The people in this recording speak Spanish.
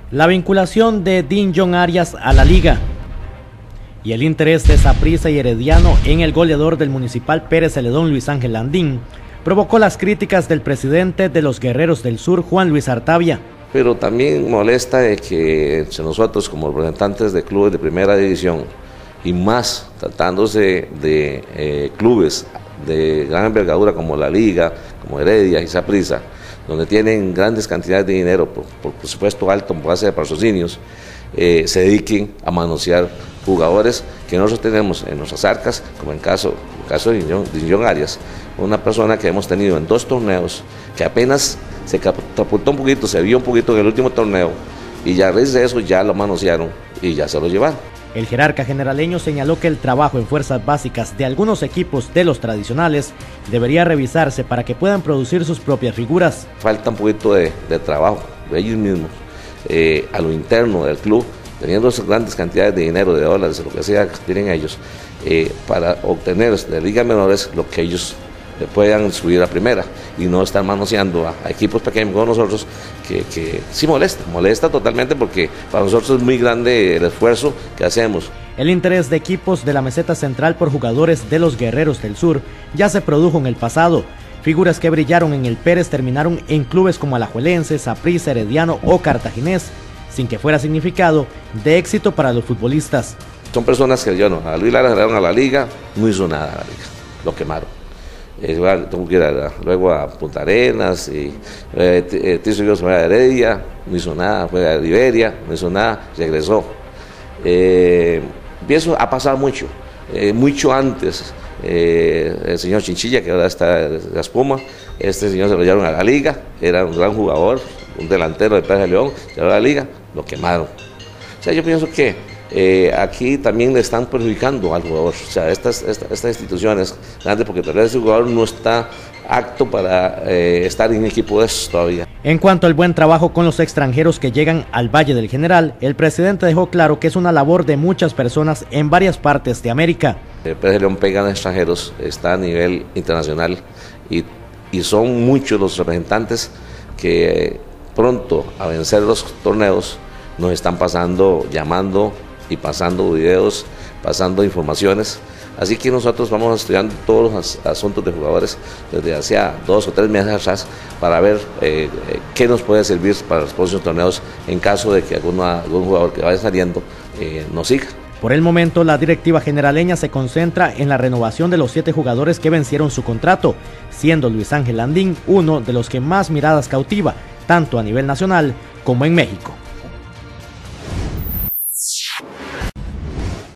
La vinculación de Dinjon Arias a la liga y el interés de Saprissa y Herediano en el goleador del Municipal Pérez Celedón, Luis Ángel Landín, provocó las críticas del presidente de los Guerreros del Sur, Juan Luis Artavia. Pero también molesta de que entre nosotros como representantes de clubes de primera división y más tratándose de clubes de gran envergadura como la Liga, como Heredia y Saprissa, donde tienen grandes cantidades de dinero, por supuesto alto en base de patrocinios, se dediquen a manosear jugadores que nosotros tenemos en nuestras arcas, como en el caso de Dinjon Arias, una persona que hemos tenido en 2 torneos, que apenas se catapultó un poquito, se vio un poquito en el último torneo, y ya a raíz de eso ya lo manosearon y ya se lo llevaron. El jerarca generaleño señaló que el trabajo en fuerzas básicas de algunos equipos de los tradicionales debería revisarse para que puedan producir sus propias figuras. Falta un poquito de trabajo de ellos mismos, a lo interno del club, teniendo esas grandes cantidades de dinero, de dólares, de lo que sea que tienen ellos, para obtener de ligas menores lo que ellos puedan subir a primera y no estar manoseando a equipos pequeños como nosotros, que sí molesta totalmente, porque para nosotros es muy grande el esfuerzo que hacemos. El interés de equipos de la meseta central por jugadores de los Guerreros del Sur ya se produjo en el pasado. Figuras que brillaron en el Pérez terminaron en clubes como Alajuelense, Saprissa, Herediano o Cartaginés, sin que fuera significado de éxito para los futbolistas. Son personas que a Luis Lara le dieron a la liga, no hizo nada a la liga, lo quemaron. Luego a Punta Arenas, y Tizo se fue a Heredia, no hizo nada, fue a Liberia, no hizo nada, regresó. Y eso ha pasado mucho antes. El señor Chinchilla, que ahora está en la Espuma, este señor se lo llevaron a la liga, era un gran jugador, un delantero de Pérez de León, se llevaron a la liga, lo quemaron. O sea, yo pienso que aquí también le están perjudicando al jugador, o sea, estas instituciones grandes, porque tal vez ese jugador no está apto para estar en equipo de esos todavía. En cuanto al buen trabajo con los extranjeros que llegan al Valle del General, el presidente dejó claro que es una labor de muchas personas en varias partes de América. Pérez de León pega a extranjeros, está a nivel internacional y son muchos los representantes que pronto a vencer los torneos nos están llamando y pasando videos, pasando informaciones. Así que nosotros vamos estudiando todos los asuntos de jugadores desde hace 2 o 3 meses atrás para ver qué nos puede servir para los próximos torneos en caso de que algún jugador que vaya saliendo nos siga. Por el momento, la directiva generaleña se concentra en la renovación de los 7 jugadores que vencieron su contrato, siendo Luis Ángel Landín uno de los que más miradas cautiva, tanto a nivel nacional como en México.